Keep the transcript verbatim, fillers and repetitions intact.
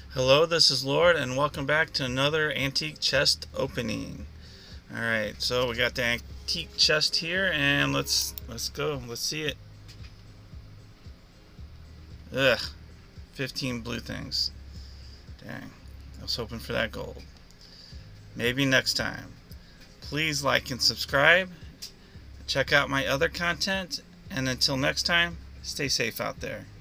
Hello, this is Lord, and welcome back to another antique chest opening. Alright, so we got the antique chest here, and let's let's go. Let's see it. Ugh, fifteen blue things. Dang, I was hoping for that gold. Maybe next time. Please like and subscribe. Check out my other content, and until next time, stay safe out there.